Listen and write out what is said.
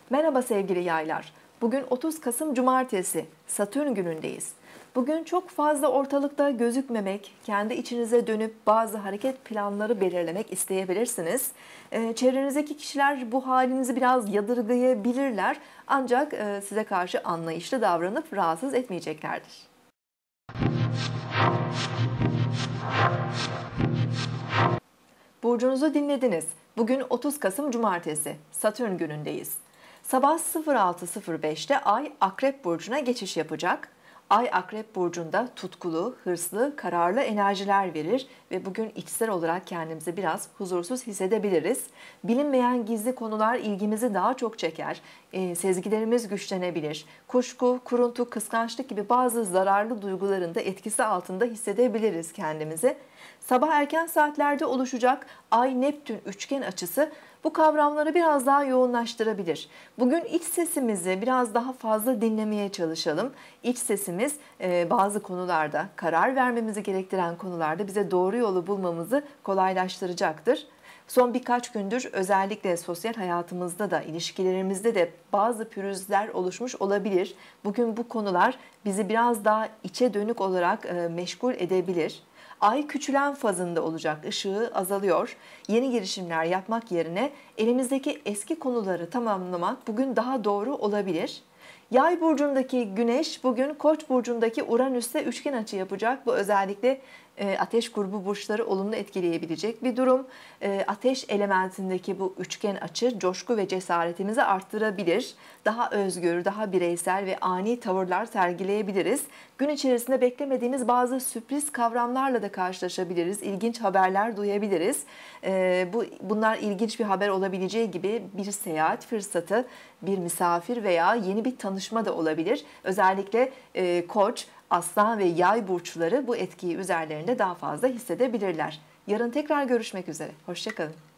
Merhaba sevgili yaylar. Bugün 30 Kasım Cumartesi, Satürn günündeyiz. Bugün çok fazla ortalıkta gözükmemek, kendi içinize dönüp bazı hareket planları belirlemek isteyebilirsiniz. Çevrenizdeki kişiler bu halinizi biraz yadırgayabilirler, ancak size karşı anlayışlı davranıp rahatsız etmeyeceklerdir. Burcunuzu dinlediniz. Bugün 30 Kasım Cumartesi, Satürn günündeyiz. Sabah 06.05'te Ay Akrep Burcu'na geçiş yapacak. Ay Akrep Burcu'nda tutkulu, hırslı, kararlı enerjiler verir ve bugün içsel olarak kendimizi biraz huzursuz hissedebiliriz. Bilinmeyen gizli konular ilgimizi daha çok çeker, sezgilerimiz güçlenebilir. Kuşku, kuruntu, kıskançlık gibi bazı zararlı duyguların da etkisi altında hissedebiliriz kendimizi. Sabah erken saatlerde oluşacak Ay-Neptün üçgen açısı bu kavramları biraz daha yoğunlaştırabilir. Bugün iç sesimizi biraz daha fazla dinlemeye çalışalım. İç sesimiz bazı konularda, karar vermemizi gerektiren konularda bize doğru yolu bulmamızı kolaylaştıracaktır. Son birkaç gündür özellikle sosyal hayatımızda da, ilişkilerimizde de bazı pürüzler oluşmuş olabilir. Bugün bu konular bizi biraz daha içe dönük olarak meşgul edebilir. Ay küçülen fazında olacak, ışığı azalıyor. Yeni girişimler yapmak yerine elimizdeki eski konuları tamamlamak bugün daha doğru olabilir. Yay burcundaki Güneş bugün Koç burcundaki Uranüs'te üçgen açı yapacak. Bu özellikle ateş grubu burçları olumlu etkileyebilecek bir durum. Ateş elementindeki bu üçgen açı coşku ve cesaretimizi arttırabilir. Daha özgür, daha bireysel ve ani tavırlar sergileyebiliriz. Gün içerisinde beklemediğimiz bazı sürpriz kavramlarla da karşılaşabiliriz. İlginç haberler duyabiliriz. Bunlar ilginç bir haber olabileceği gibi bir seyahat fırsatı, bir misafir veya yeni bir tanışma da olabilir. Özellikle Koç, Aslan ve Yay burçları bu etkiyi üzerlerinde daha fazla hissedebilirler. Yarın tekrar görüşmek üzere. Hoşça kalın.